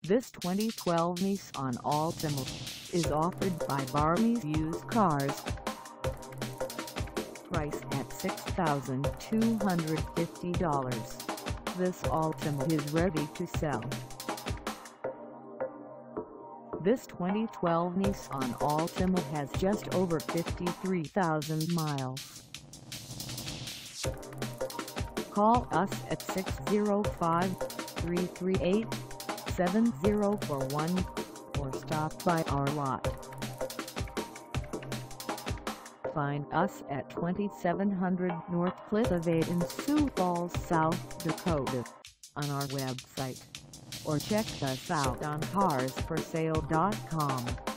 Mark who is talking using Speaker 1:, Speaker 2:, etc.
Speaker 1: This 2012 Nissan Altima is offered by Barney's Used Cars. Price at $6,250. This Altima is ready to sell. This 2012 Nissan Altima has just over 53,000 miles. Call us at 605-338-7041 or stop by our lot. Find us at 2700 North Cliff in Sioux Falls, South Dakota on our website, or check us out on carsforsale.com.